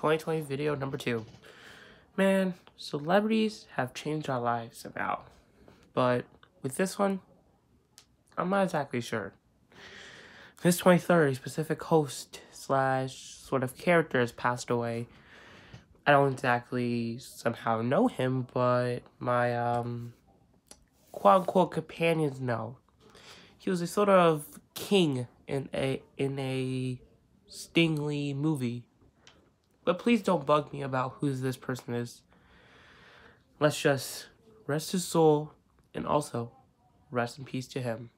2020 video number 2. Man, celebrities have changed our lives somehow. But with this one, I'm not exactly sure. This 23rd, a specific host slash sort of character has passed away. I don't exactly somehow know him, but my quote-unquote companions know. He was a sort of king in a Sting Lee movie. But please don't bug me about who this person is. Let's just rest his soul and also rest in peace to him.